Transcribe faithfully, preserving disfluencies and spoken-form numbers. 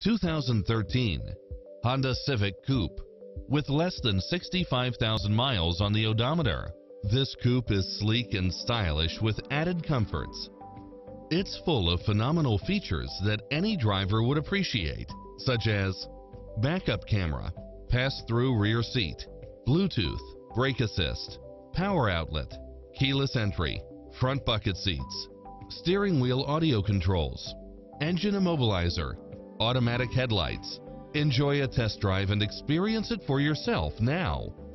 two thousand thirteen Honda Civic Coupe. With less than sixty-five thousand miles on the odometer, this coupe is sleek and stylish with added comforts. It's full of phenomenal features that any driver would appreciate, such as backup camera, pass-through rear seat, Bluetooth, brake assist, power outlet, keyless entry, front bucket seats, steering wheel audio controls, engine immobilizer, automatic headlights. Enjoy a test drive and experience it for yourself now.